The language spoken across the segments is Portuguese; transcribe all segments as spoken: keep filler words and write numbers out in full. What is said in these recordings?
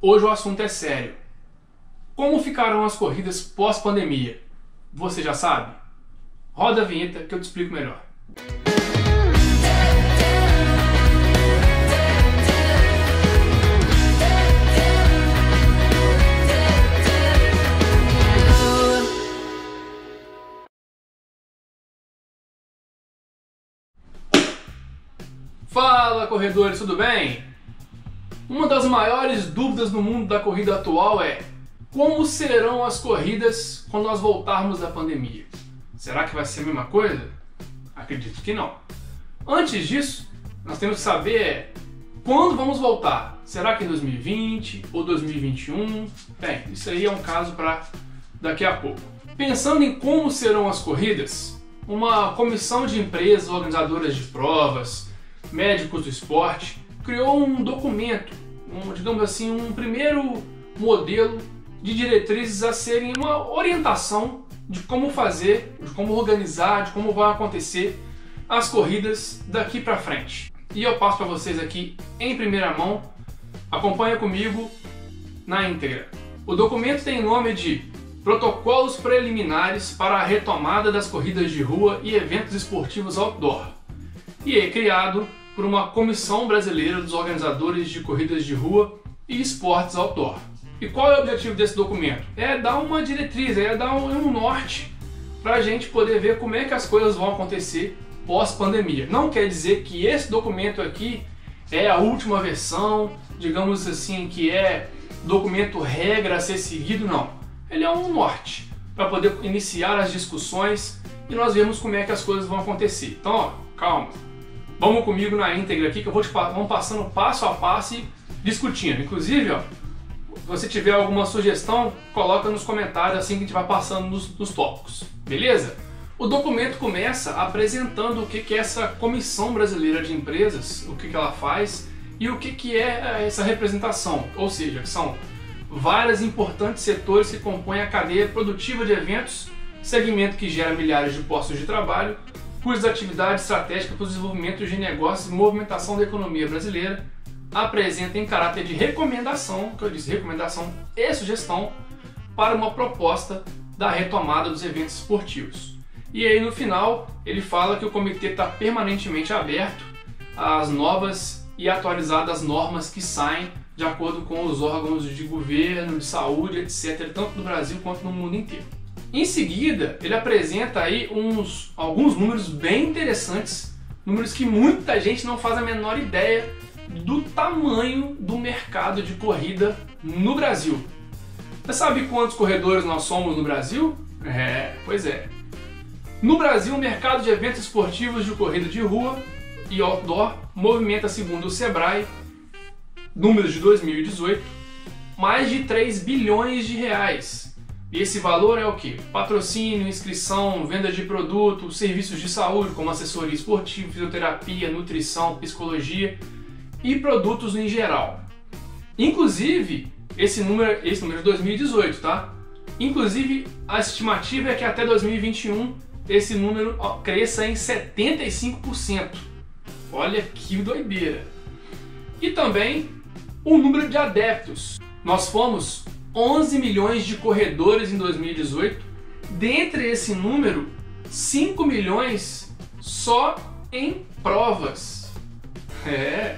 Hoje o assunto é sério. Como ficarão as corridas pós-pandemia? Você já sabe? Roda a vinheta que eu te explico melhor. Fala, corredores, tudo bem? Uma das maiores dúvidas no mundo da corrida atual é: como serão as corridas quando nós voltarmos da pandemia? Será que vai ser a mesma coisa? Acredito que não. Antes disso, nós temos que saber é, quando vamos voltar. Será que em dois mil e vinte ou dois mil e vinte e um? Bem, isso aí é um caso para daqui a pouco. Pensando em como serão as corridas, uma comissão de empresas organizadoras de provas, médicos do esporte, criou um documento, um, digamos assim, um primeiro modelo de diretrizes a serem uma orientação de como fazer, de como organizar, de como vão acontecer as corridas daqui para frente. E eu passo para vocês aqui em primeira mão, acompanha comigo na íntegra. O documento tem nome de Protocolos Preliminares para a Retomada das Corridas de Rua e Eventos Esportivos Outdoor, e é criado por uma comissão brasileira dos organizadores de corridas de rua e esportes outdoor. E qual é o objetivo desse documento? É dar uma diretriz, é dar um, um norte para a gente poder ver como é que as coisas vão acontecer pós-pandemia. Não quer dizer que esse documento aqui é a última versão, digamos assim, que é documento regra a ser seguido, não. Ele é um norte para poder iniciar as discussões e nós vemos como é que as coisas vão acontecer. Então, ó, calma. Vamos comigo na íntegra aqui que eu vou te vamos passando passo a passo e discutindo. Inclusive, ó, se você tiver alguma sugestão, coloca nos comentários assim que a gente vai passando nos, nos tópicos. Beleza? O documento começa apresentando o que, que é essa Comissão Brasileira de Empresas, o que, que ela faz e o que, que é essa representação. Ou seja, são vários importantes setores que compõem a cadeia produtiva de eventos, segmento que gera milhares de postos de trabalho, cujas atividades estratégicas para o desenvolvimento de negócios e movimentação da economia brasileira, apresenta em caráter de recomendação, que eu disse, recomendação e sugestão para uma proposta da retomada dos eventos esportivos. E aí no final ele fala que o comitê está permanentemente aberto às novas e atualizadas normas que saem de acordo com os órgãos de governo, de saúde, etcétera, tanto no Brasil quanto no mundo inteiro. Em seguida, ele apresenta aí uns, alguns números bem interessantes, números que muita gente não faz a menor ideia do tamanho do mercado de corrida no Brasil. Você sabe quantos corredores nós somos no Brasil? É, pois é. No Brasil, o mercado de eventos esportivos de corrida de rua e outdoor movimenta, segundo o Sebrae, números de dois mil e dezoito, mais de três bilhões de reais. E esse valor é o que? Patrocínio, inscrição, venda de produtos, serviços de saúde como assessoria esportiva, fisioterapia, nutrição, psicologia e produtos em geral. Inclusive, esse número, esse número é de dois mil e dezoito, tá? Inclusive, a estimativa é que até dois mil e vinte e um esse número ó, cresça em setenta e cinco por cento. Olha que doideira! E também o número de adeptos. Nós fomos onze milhões de corredores em dois mil e dezoito, dentre esse número, cinco milhões só em provas. É.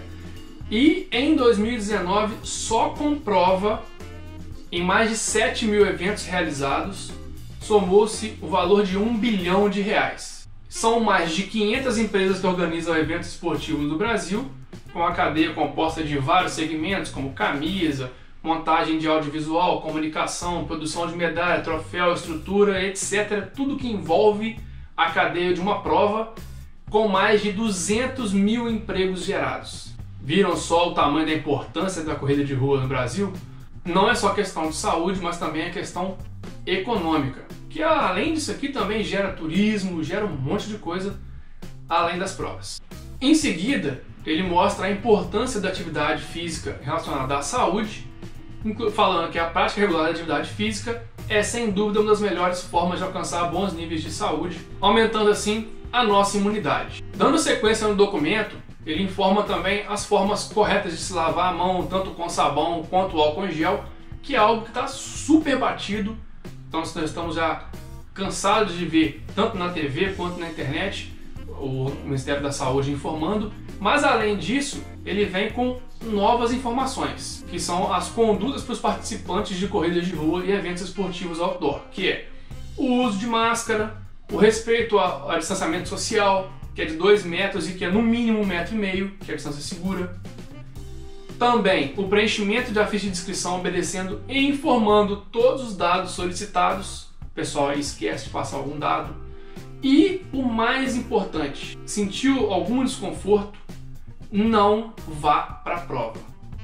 E em dois mil e dezenove, só com prova, em mais de sete mil eventos realizados, somou-se o valor de um bilhão de reais. São mais de quinhentas empresas que organizam eventos esportivos no Brasil, com uma cadeia composta de vários segmentos, como camisa, montagem de audiovisual, comunicação, produção de medalha, troféu, estrutura, etcétera. Tudo que envolve a cadeia de uma prova, com mais de duzentos mil empregos gerados. Viram só o tamanho da importância da corrida de rua no Brasil? Não é só questão de saúde, mas também é questão econômica, que além disso aqui também gera turismo, gera um monte de coisa além das provas. Em seguida, ele mostra a importância da atividade física relacionada à saúde, falando que a prática regular da atividade física é sem dúvida uma das melhores formas de alcançar bons níveis de saúde, aumentando assim a nossa imunidade. Dando sequência no documento, ele informa também as formas corretas de se lavar a mão, tanto com sabão quanto álcool em gel, que é algo que está super batido. Então nós estamos já cansados de ver, tanto na T V quanto na internet, o Ministério da Saúde informando. Mas além disso, ele vem com novas informações, que são as condutas para os participantes de corridas de rua e eventos esportivos outdoor, que é o uso de máscara, o respeito ao, ao distanciamento social, que é de dois metros e que é no mínimo um metro e meio, que é a distância segura. Também o preenchimento da ficha de inscrição obedecendo e informando todos os dados solicitados. O pessoal aí esquece de passar algum dado. E o mais importante, sentiu algum desconforto, não vá para a prova.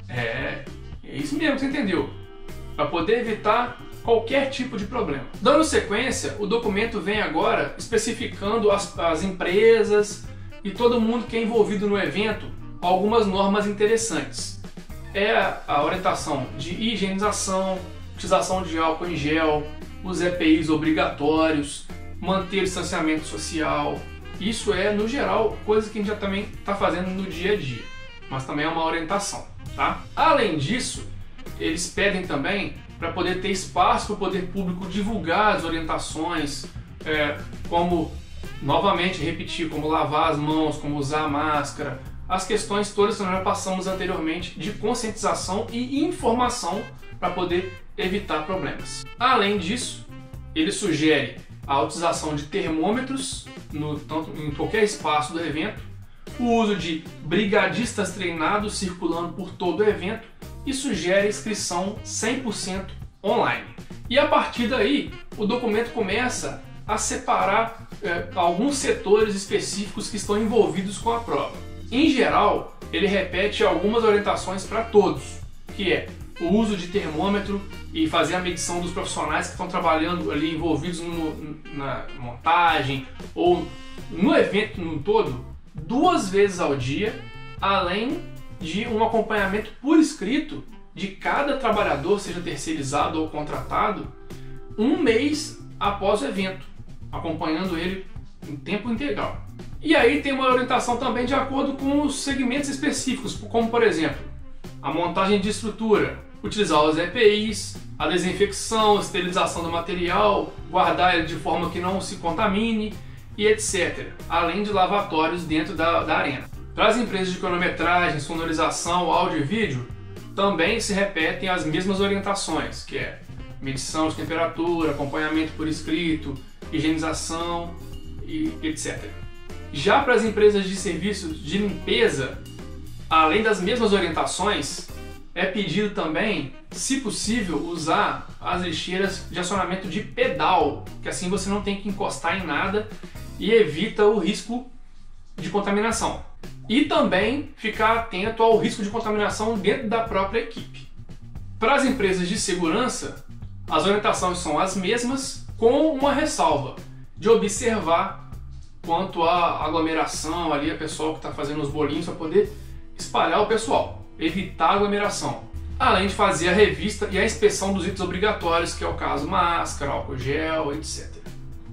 É, é isso mesmo que você entendeu. Para poder evitar qualquer tipo de problema. Dando sequência, o documento vem agora especificando as, as empresas e todo mundo que é envolvido no evento algumas normas interessantes. É a orientação de higienização, utilização de álcool em gel, os E P Is obrigatórios, manter distanciamento social. Isso é, no geral, coisa que a gente já também está fazendo no dia a dia, mas também é uma orientação, tá? Além disso, eles pedem também para poder ter espaço para o poder público divulgar as orientações, é, como, novamente, repetir, como lavar as mãos, como usar a máscara, as questões todas que nós já passamos anteriormente de conscientização e informação para poder evitar problemas. Além disso, ele sugere a utilização de termômetros no, tanto, em qualquer espaço do evento, o uso de brigadistas treinados circulando por todo o evento e sugere inscrição cem por cento online. E a partir daí, o documento começa a separar é, alguns setores específicos que estão envolvidos com a prova. Em geral, ele repete algumas orientações para todos, que é o uso de termômetro e fazer a medição dos profissionais que estão trabalhando ali envolvidos no, na montagem ou no evento no todo, duas vezes ao dia, além de um acompanhamento por escrito de cada trabalhador, seja terceirizado ou contratado, um mês após o evento, acompanhando ele em tempo integral. E aí tem uma orientação também de acordo com os segmentos específicos, como por exemplo, a montagem de estrutura, utilizar os E P Is, a desinfecção, a esterilização do material, guardar ele de forma que não se contamine e etcétera. Além de lavatórios dentro da, da arena. Para as empresas de cronometragem, sonorização, áudio e vídeo, também se repetem as mesmas orientações, que é medição de temperatura, acompanhamento por escrito, higienização e etcétera. Já para as empresas de serviços de limpeza, além das mesmas orientações, é pedido também, se possível, usar as lixeiras de acionamento de pedal, que assim você não tem que encostar em nada e evita o risco de contaminação. E também ficar atento ao risco de contaminação dentro da própria equipe. Para as empresas de segurança, as orientações são as mesmas, com uma ressalva de observar quanto à aglomeração ali, a pessoa que está fazendo os bolinhos para poder espalhar o pessoal, evitar a aglomeração. Além de fazer a revista e a inspeção dos itens obrigatórios, que é o caso máscara, álcool gel, etcétera.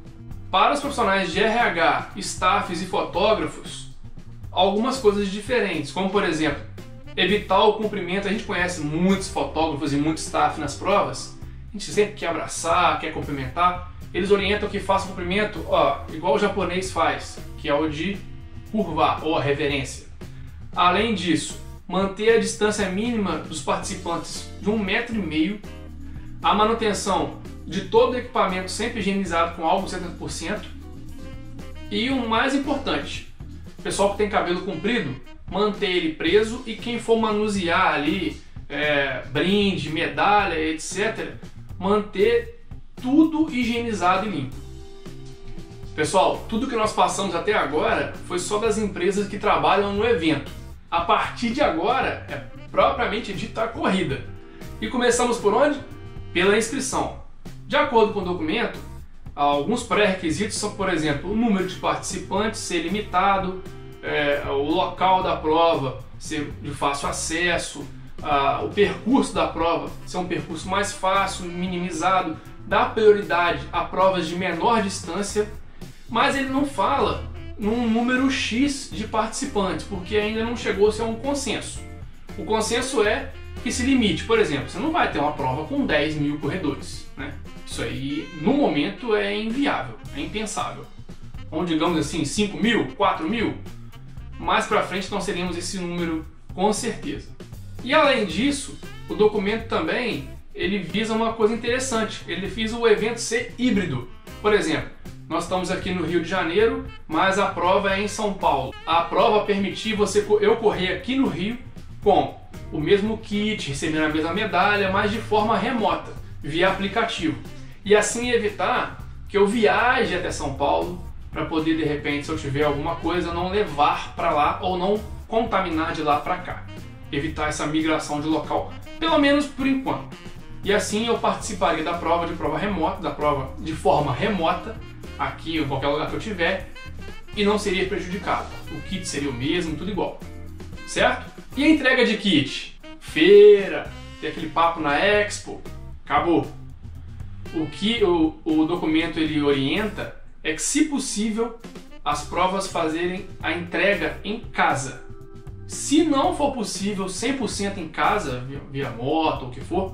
Para os profissionais de R H, staffs e fotógrafos, algumas coisas diferentes, como por exemplo, evitar o cumprimento. A gente conhece muitos fotógrafos e muito staff nas provas, a gente sempre quer abraçar, quer cumprimentar. Eles orientam que faça o cumprimento, ó, igual o japonês faz, que é o de curvar ou a reverência. Além disso, manter a distância mínima dos participantes de um metro e meio, a manutenção de todo o equipamento sempre higienizado com álcool setenta por cento e o mais importante, o pessoal que tem cabelo comprido, manter ele preso e quem for manusear ali é, brinde, medalha, etcétera, manter tudo higienizado e limpo. Pessoal, tudo que nós passamos até agora foi só das empresas que trabalham no evento. A partir de agora é propriamente dita a corrida. E começamos por onde? Pela inscrição. De acordo com o documento, alguns pré-requisitos são, por exemplo, o número de participantes ser limitado, é, o local da prova ser de fácil acesso, a, o percurso da prova ser um percurso mais fácil, minimizado, dá prioridade a provas de menor distância, mas ele não fala num número X de participantes, porque ainda não chegou-se a um consenso. O consenso é que se limite, por exemplo, você não vai ter uma prova com dez mil corredores, né? Isso aí, no momento, é inviável, é impensável. Ou digamos assim, cinco mil, quatro mil, mais para frente nós teremos esse número com certeza. E além disso, o documento também ele visa uma coisa interessante, ele visa o evento ser híbrido. Por exemplo, nós estamos aqui no Rio de Janeiro, mas a prova é em São Paulo. A prova permitir você, eu correr aqui no Rio com o mesmo kit, recebendo a mesma medalha, mas de forma remota, via aplicativo. E assim evitar que eu viaje até São Paulo para poder, de repente, se eu tiver alguma coisa, não levar para lá ou não contaminar de lá para cá. Evitar essa migração de local, pelo menos por enquanto. E assim eu participaria da prova de prova remota, da prova de forma remota, aqui em qualquer lugar que eu tiver, e não seria prejudicado. O kit seria o mesmo, tudo igual. Certo? E a entrega de kit? Feira, tem aquele papo na Expo, acabou. O que o, o documento ele orienta é que, se possível, as provas fazerem a entrega em casa. Se não for possível cem por cento em casa, via, via moto ou o que for,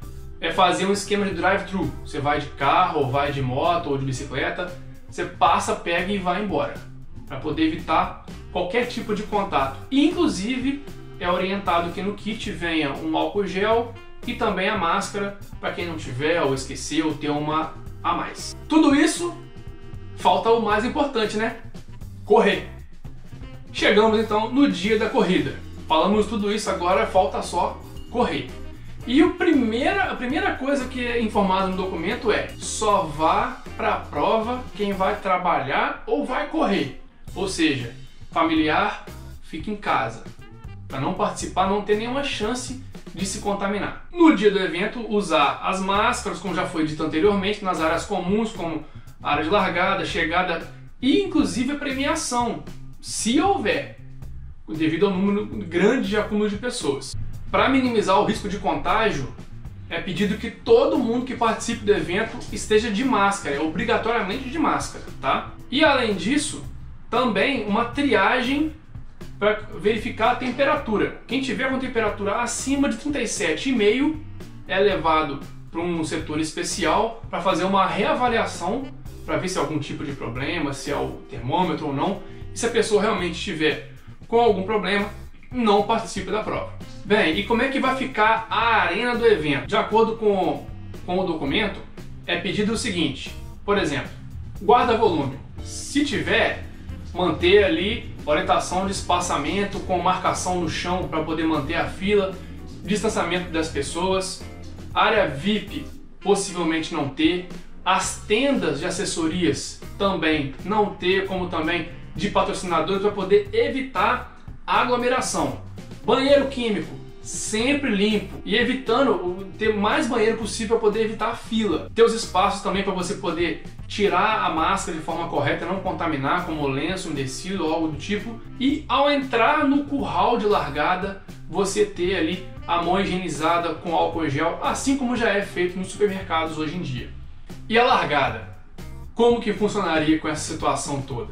é fazer um esquema de drive-thru. Você vai de carro, ou vai de moto, ou de bicicleta, você passa, pega e vai embora, para poder evitar qualquer tipo de contato. E, inclusive, é orientado que no kit venha um álcool gel e também a máscara, para quem não tiver ou esqueceu, ter uma a mais. Tudo isso, falta o mais importante, né? Correr. Chegamos então no dia da corrida. Falamos tudo isso, agora falta só correr. E o primeira, a primeira coisa que é informada no documento é: só vá para a prova quem vai trabalhar ou vai correr. Ou seja, familiar, fica em casa, para não participar, não ter nenhuma chance de se contaminar. No dia do evento, usar as máscaras, como já foi dito anteriormente, nas áreas comuns, como área de largada, chegada e inclusive a premiação, se houver, devido ao número grande de acúmulo de pessoas. Para minimizar o risco de contágio, é pedido que todo mundo que participe do evento esteja de máscara, é obrigatoriamente de máscara, tá? E além disso, também uma triagem para verificar a temperatura. Quem tiver com temperatura acima de trinta e sete vírgula cinco é levado para um setor especial para fazer uma reavaliação, para ver se há algum tipo de problema, se é o termômetro ou não. E se a pessoa realmente estiver com algum problema, não participa da prova. Bem, e como é que vai ficar a arena do evento? De acordo com, com o documento, é pedido o seguinte: por exemplo, guarda-volume. Se tiver, manter ali orientação de espaçamento com marcação no chão para poder manter a fila, distanciamento das pessoas, área V I P possivelmente não ter, as tendas de assessorias também não ter, como também de patrocinadores, para poder evitar a aglomeração. Banheiro químico sempre limpo e evitando ter mais banheiro possível para poder evitar a fila. Ter os espaços também para você poder tirar a máscara de forma correta, não contaminar, como lenço umedecido ou algo do tipo. E ao entrar no curral de largada, você ter ali a mão higienizada com álcool gel, assim como já é feito nos supermercados hoje em dia. E a largada? Como que funcionaria com essa situação toda?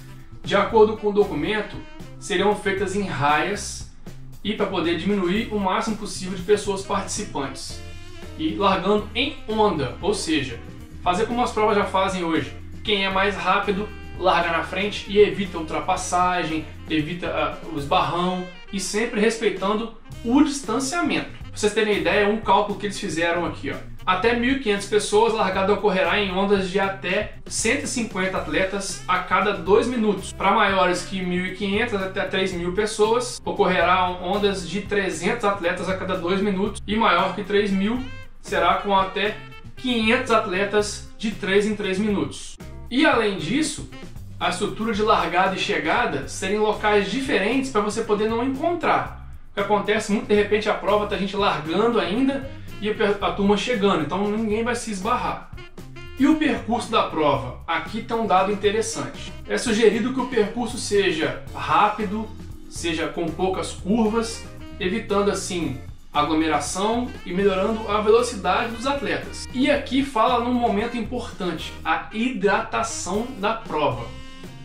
De acordo com o documento, seriam feitas em raias e para poder diminuir o máximo possível de pessoas participantes. E largando em onda, ou seja, fazer como as provas já fazem hoje. Quem é mais rápido, larga na frente e evita ultrapassagem, evita uh, o esbarrão e sempre respeitando o distanciamento. Para vocês terem ideia, um cálculo que eles fizeram aqui, ó. Até mil e quinhentas pessoas, a largada ocorrerá em ondas de até cento e cinquenta atletas a cada dois minutos. Para maiores que mil e quinhentas até três mil pessoas, ocorrerá ondas de trezentos atletas a cada dois minutos. E maior que três mil será com até quinhentos atletas de três em três minutos. E além disso, a estrutura de largada e chegada serem locais diferentes para você poder não encontrar. O que acontece muito, de repente a prova tá a gente largando ainda e a turma chegando, então ninguém vai se esbarrar. E o percurso da prova? Aqui tem um dado interessante. É sugerido que o percurso seja rápido, seja com poucas curvas, evitando assim aglomeração e melhorando a velocidade dos atletas. E aqui fala num momento importante, a hidratação da prova.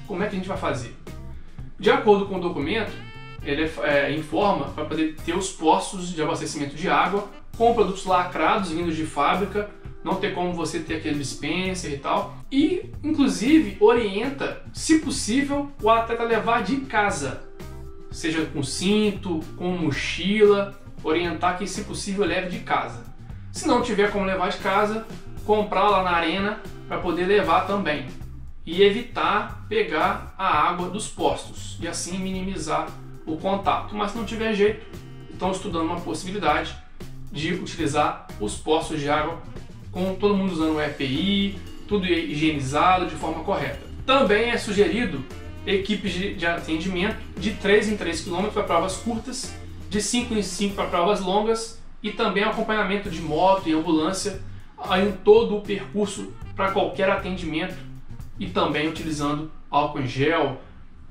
como é que a gente vai fazer? De acordo com o documento, ele é, informa para poder ter os postos de abastecimento de água com produtos lacrados vindos de fábrica, não ter como você ter aquele dispenser e tal. E, inclusive, orienta, se possível, o atleta levar de casa, seja com cinto, com mochila, orientar que, se possível, leve de casa. Se não tiver como levar de casa, comprar lá na arena para poder levar também. E evitar pegar a água dos postos e assim minimizar o contato. Mas se não tiver jeito, estão estudando uma possibilidade de utilizar os postos de água com todo mundo usando o E P I, tudo higienizado de forma correta. Também é sugerido equipes de, de atendimento de três em três quilômetros para provas curtas, de cinco em cinco para provas longas e também acompanhamento de moto e ambulância em todo o percurso para qualquer atendimento e também utilizando álcool em gel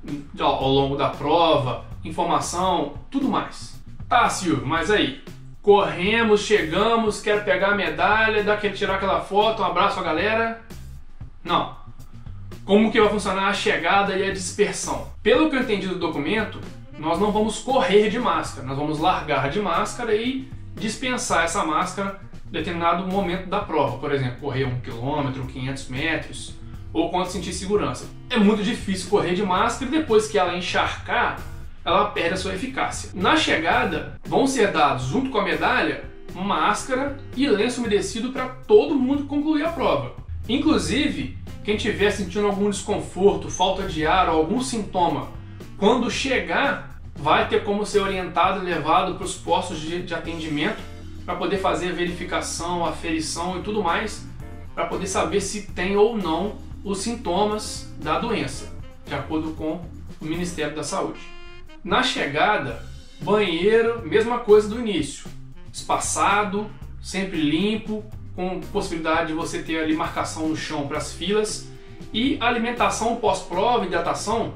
ao longo da prova, informação, tudo mais. Tá, Silvio, mas aí, corremos, chegamos, quero pegar a medalha, dar aquele, tirar aquela foto, um abraço à galera? Não. Como que vai funcionar a chegada e a dispersão? Pelo que eu entendi do documento, nós não vamos correr de máscara, nós vamos largar de máscara e dispensar essa máscara em determinado momento da prova. Por exemplo, correr um quilômetro, quinhentos metros, ou quando sentir segurança. É muito difícil correr de máscara e depois que ela encharcar, ela perde a sua eficácia. Na chegada, vão ser dados, junto com a medalha, máscara e lenço umedecido para todo mundo concluir a prova. Inclusive, quem estiver sentindo algum desconforto, falta de ar ou algum sintoma, quando chegar, vai ter como ser orientado e levado para os postos de, de atendimento para poder fazer a verificação, aferição e tudo mais, para poder saber se tem ou não os sintomas da doença, de acordo com o Ministério da Saúde. Na chegada, banheiro, mesma coisa do início, espaçado, sempre limpo, com possibilidade de você ter ali marcação no chão para as filas, e alimentação pós-prova, hidratação,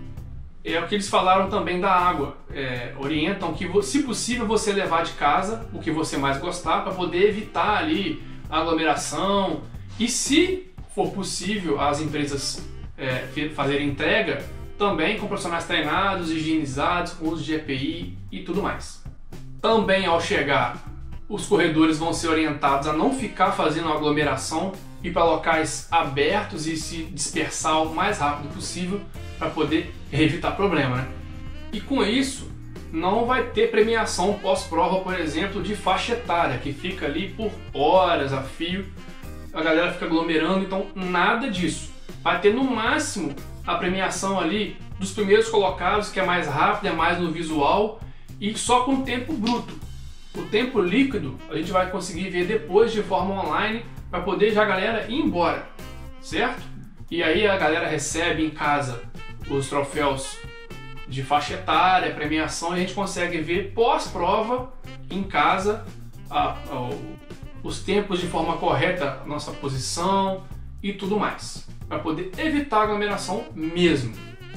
é o que eles falaram também da água. É, orientam que, se possível, você levar de casa o que você mais gostar para poder evitar ali a aglomeração. E se for possível as empresas é, fazerem entrega, também com profissionais treinados, higienizados, com uso de E P I e tudo mais. Também ao chegar, os corredores vão ser orientados a não ficar fazendo aglomeração e para locais abertos e se dispersar o mais rápido possível para poder evitar problema, né? E com isso, não vai ter premiação pós-prova, por exemplo, de faixa etária, que fica ali por horas a fio, a galera fica aglomerando, então nada disso. Vai ter no máximo a premiação ali dos primeiros colocados, que é mais rápido, é mais no visual e só com tempo bruto. O tempo líquido a gente vai conseguir ver depois de forma online para poder já a galera ir embora, certo? E aí a galera recebe em casa os troféus de faixa etária, premiação, e a gente consegue ver pós-prova em casa a, a, os tempos de forma correta, a nossa posição e tudo mais, para poder evitar a aglomeração mesmo.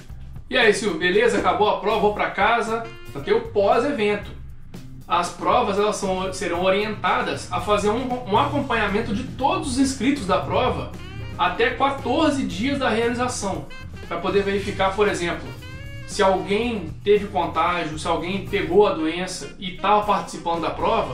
E aí, Silvio, beleza? Acabou a prova, vou para casa, para ter o pós-evento. As provas elas são, serão orientadas a fazer um, um acompanhamento de todos os inscritos da prova até quatorze dias da realização, para poder verificar, por exemplo, se alguém teve contágio, se alguém pegou a doença e estava participando da prova.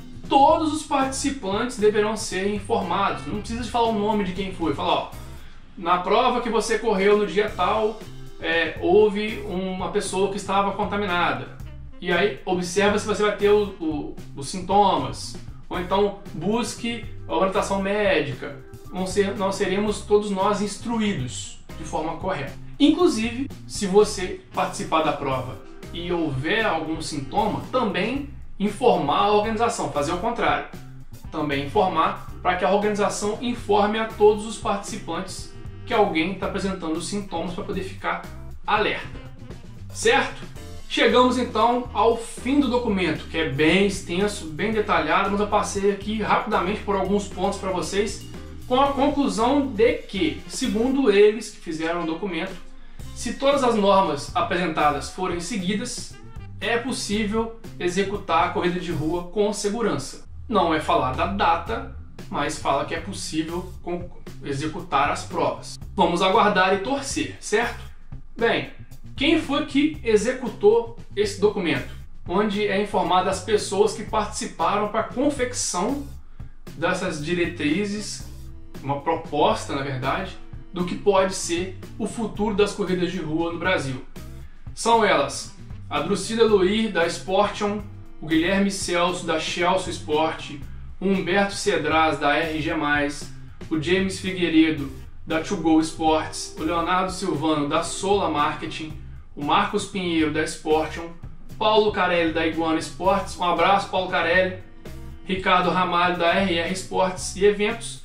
Todos os participantes deverão ser informados, não precisa de falar o nome de quem foi, fala, ó, na prova que você correu no dia tal, é, houve uma pessoa que estava contaminada. E aí observa se você vai ter o, o, os sintomas, ou então busque a orientação médica. Não, ser, não seremos todos nós instruídos de forma correta. Inclusive, se você participar da prova e houver algum sintoma, também informar a organização, fazer o contrário. Também informar para que a organização informe a todos os participantes que alguém está apresentando os sintomas para poder ficar alerta. Certo? Chegamos então ao fim do documento, que é bem extenso, bem detalhado, mas eu passei aqui rapidamente por alguns pontos para vocês, com a conclusão de que, segundo eles que fizeram o documento, se todas as normas apresentadas forem seguidas, é possível executar a corrida de rua com segurança. Não é falar da data, mas fala que é possível executar as provas. Vamos aguardar e torcer, certo? Bem, quem foi que executou esse documento? Onde é informado as pessoas que participaram para a confecção dessas diretrizes, uma proposta, na verdade, do que pode ser o futuro das corridas de rua no Brasil. São elas a Drucila Luir, da Sportion, o Guilherme Celso, da Chelsea Sport, o Humberto Cedraz, da R G mais, o James Figueiredo, da To Go Sports, o Leonardo Silvano, da Sola Marketing, o Marcos Pinheiro, da Sportion, Paulo Carelli, da Iguana Sports, um abraço Paulo Carelli, Ricardo Ramalho, da R R Sports e Eventos,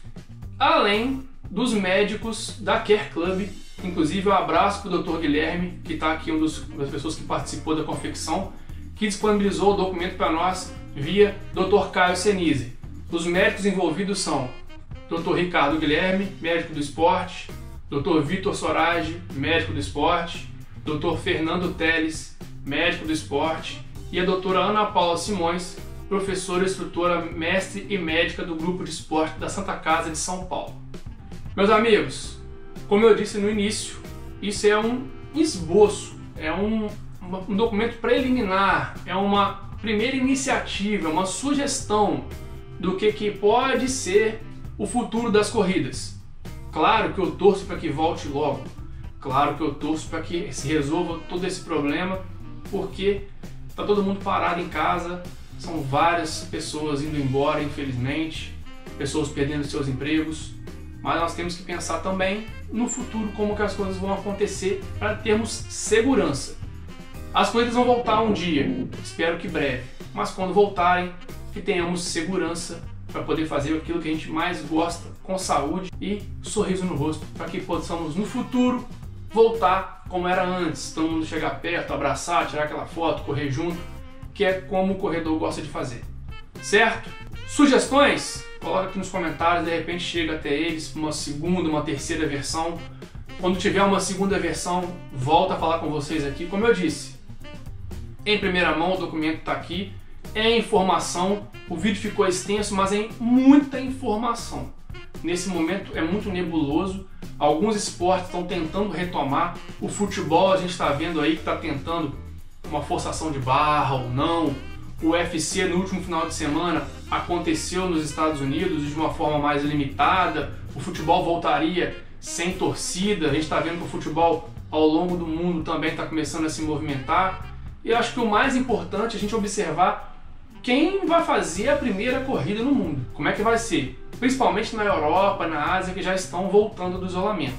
além dos médicos da Care Club. Inclusive um abraço para o doutor Guilherme, que está aqui, um dos, uma das pessoas que participou da confecção, que disponibilizou o documento para nós via doutor Caio Senise. Os médicos envolvidos são doutor Ricardo Guilherme, médico do esporte, doutor Vitor Sorage, médico do esporte, doutor Fernando Teles, médico do esporte, e a doutora Ana Paula Simões, professora, instrutora, mestre e médica do grupo de esporte da Santa Casa de São Paulo. Meus amigos, como eu disse no início, isso é um esboço, é um, um documento preliminar, é uma primeira iniciativa, uma sugestão do que, que pode ser o futuro das corridas. Claro que eu torço para que volte logo, claro que eu torço para que se resolva todo esse problema, porque está todo mundo parado em casa, são várias pessoas indo embora, infelizmente, pessoas perdendo seus empregos, mas nós temos que pensar também no futuro, como que as coisas vão acontecer para termos segurança. As corridas vão voltar um dia, espero que breve, mas quando voltarem, que tenhamos segurança para poder fazer aquilo que a gente mais gosta, com saúde e sorriso no rosto, para que possamos no futuro voltar como era antes, todo mundo chegar perto, abraçar, tirar aquela foto, correr junto, que é como o corredor gosta de fazer, certo? Sugestões? Coloca aqui nos comentários, de repente chega até eles uma segunda, uma terceira versão. Quando tiver uma segunda versão, volta a falar com vocês aqui. Como eu disse, em primeira mão o documento está aqui, é informação, o vídeo ficou extenso, mas é muita informação. Nesse momento é muito nebuloso, alguns esportes estão tentando retomar, o futebol a gente está vendo aí que está tentando uma forçação de barra ou não. O U F C no último final de semana aconteceu nos Estados Unidos de uma forma mais limitada, o futebol voltaria sem torcida, a gente está vendo que o futebol ao longo do mundo também está começando a se movimentar, e eu acho que o mais importante é a gente observar quem vai fazer a primeira corrida no mundo, como é que vai ser, principalmente na Europa, na Ásia, que já estão voltando do isolamento,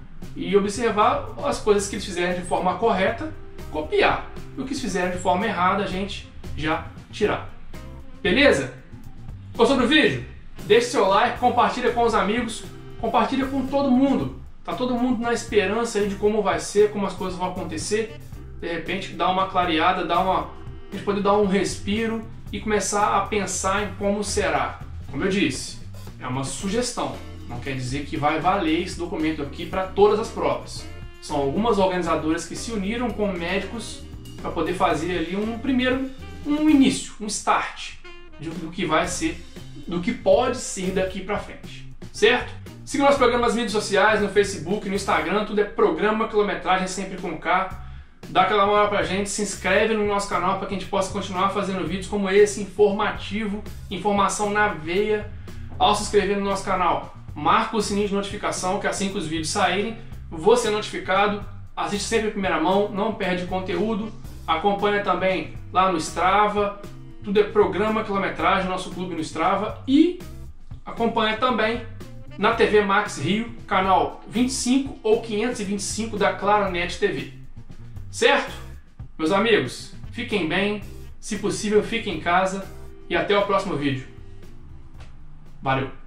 e observar as coisas que eles fizerem de forma correta, copiar, e o que eles fizerem de forma errada a gente já tirar. Beleza? Gostou do vídeo? Deixe seu like, compartilha com os amigos, compartilha com todo mundo. Tá todo mundo na esperança aí de como vai ser, como as coisas vão acontecer. De repente dá uma clareada, dá uma, a gente poder dar um respiro e começar a pensar em como será. Como eu disse, é uma sugestão. Não quer dizer que vai valer esse documento aqui para todas as provas. São algumas organizadoras que se uniram com médicos para poder fazer ali um primeiro um início, um start do que vai ser, do que pode ser daqui para frente, certo? Siga nosso programa nas mídias sociais, no Facebook, no Instagram, tudo é Programa Quilometragem, sempre com K. Dá aquela moral pra gente, se inscreve no nosso canal para que a gente possa continuar fazendo vídeos como esse, informativo, informação na veia. Ao se inscrever no nosso canal, marca o sininho de notificação, que assim que os vídeos saírem, você é notificado, assiste sempre em primeira mão, não perde conteúdo. Acompanha também lá no Strava, tudo é Programa Quilometragem, nosso clube no Strava, e acompanha também na T V Max Rio, canal vinte e cinco ou quinhentos e vinte e cinco da Claronet T V. Certo? Meus amigos, fiquem bem, se possível fiquem em casa e até o próximo vídeo. Valeu!